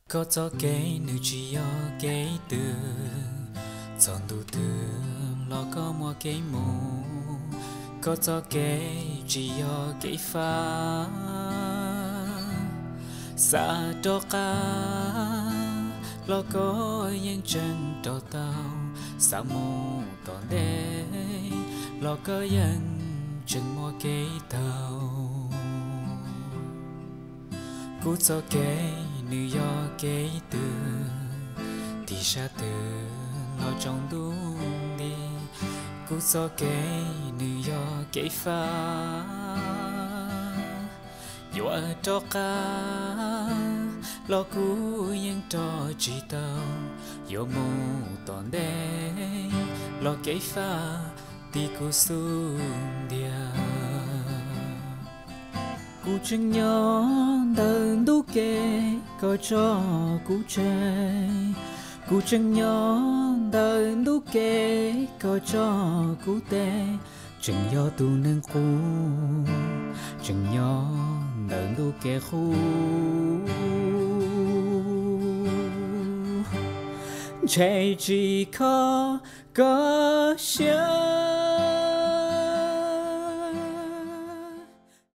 có cho cái nữ chỉ có cái từ chọn đủ từ lo có mua cái mù có cho cái chỉ có cái pha xa đó cả lo có những chân đào tàu xa mù tòn đê lo có những chân mua cái tàu cú cho cái nữ do cái từ thì xa từ lo trong đúng đi cú cho cái nữ do cái pha dù ở đó cả lo cú những trò chỉ tao dù mù toàn đê lo cái pha thì cú xuống dia cú chân nhỏ đơn đu kê có cho cú chơi cú chân nhỏ đơn đu kê có cho cú tê chân nhỏ tu nâng cú chân nhỏ đơn đu kê khu chạy chỉ có xa